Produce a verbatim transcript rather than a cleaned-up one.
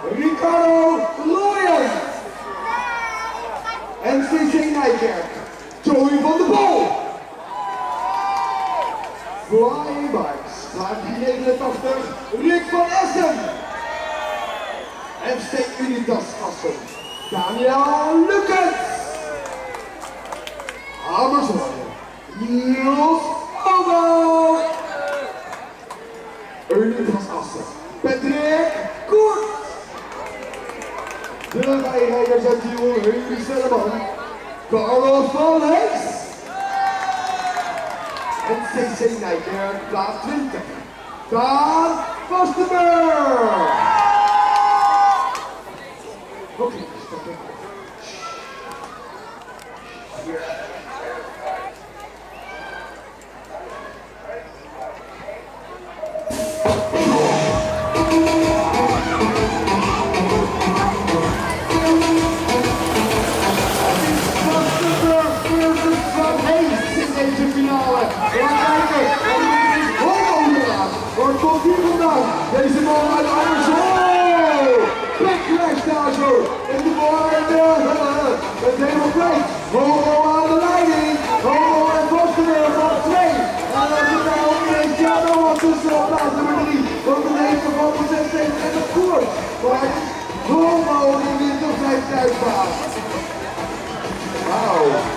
Looyen. En C C Nijkerk, Joey van der Bol. Flying Bikes, twaalf negenentachtig, Rick van Essen. F C Unitas Assen, Daniel Lukens. Ammersoyen, Niels. Unitas Assen, Patrick Koert. De rijrijders uit de jongen Henry Selleman, Carlos van Lees. En C C Nijkerk, plaats twintig, Daan Vastenburg. Oké, okay, stop even. Komt hier vandaan, deze man uit Ammerzoden. Big crash daar zo in de waarde. Het helemaal kwijt. Hogo aan de leiding. Hogo en Vastenburg op twee. En dan zit daar ook ineens ja nog wat tussen op plaats nummer drie. Want de meeste van de zes steeds en het koers. Maar het is Hogo die wint op zijn thuisbaan. Wauw.